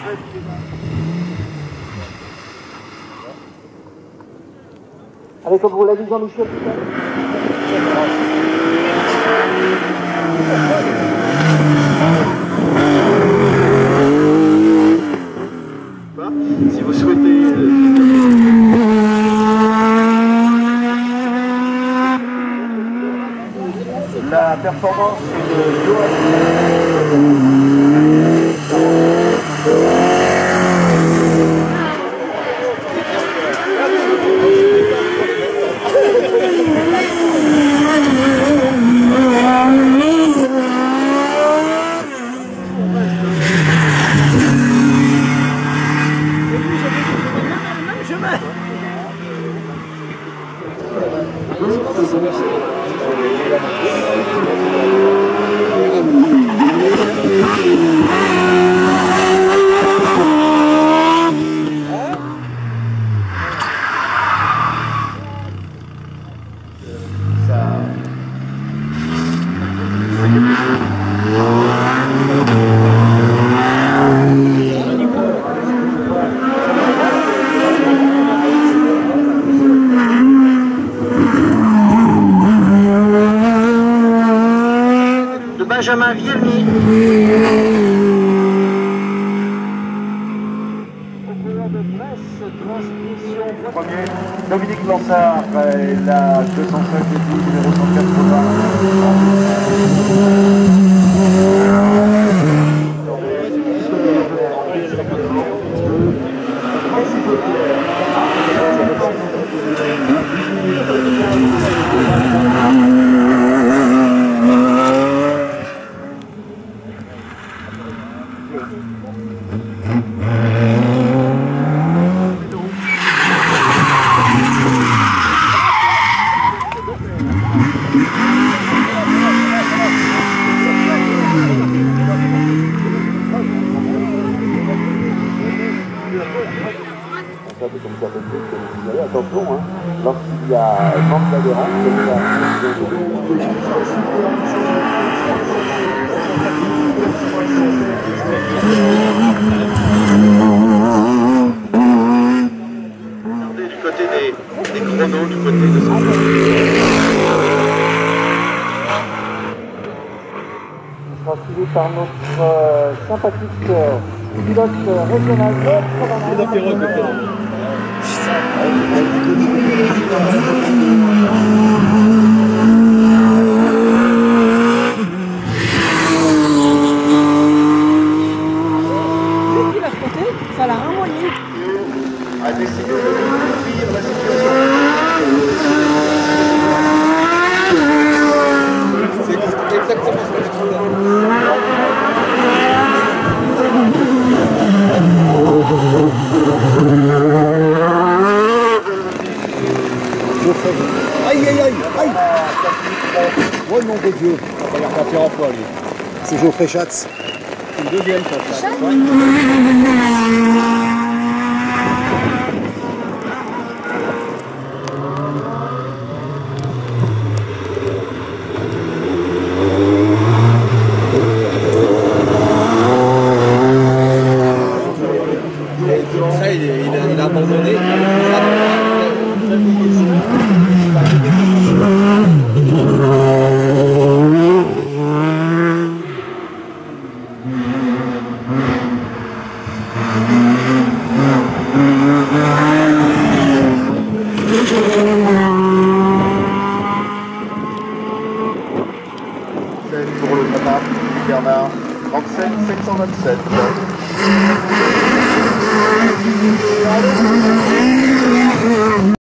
Allez, comme vous l'avez dit Jean-Michel tout à l'heure. Si vous souhaitez... La performance de Johan. Benjamin Vielny. Au coureur de presse, transmission. Premier, Dominique Lansard, la 205 numéro 180. Attention, hein, lorsqu'il y a manque d'adhérence, Regardez du côté des chronos, du côté de son... sera suivi par notre sympathique pilote régional. Il a frotté, ça l'a ramolli. A décidé de réduire la situation. C'est exactement ce que je trouve. Aïe aïe aïe aïe. Oh nom de Dieu, on va faire partir en poids lui. C'est Geoffrey Schatz. Une deuxième fois. Il a abandonné. Pour le Papa, Bernard, 37 727.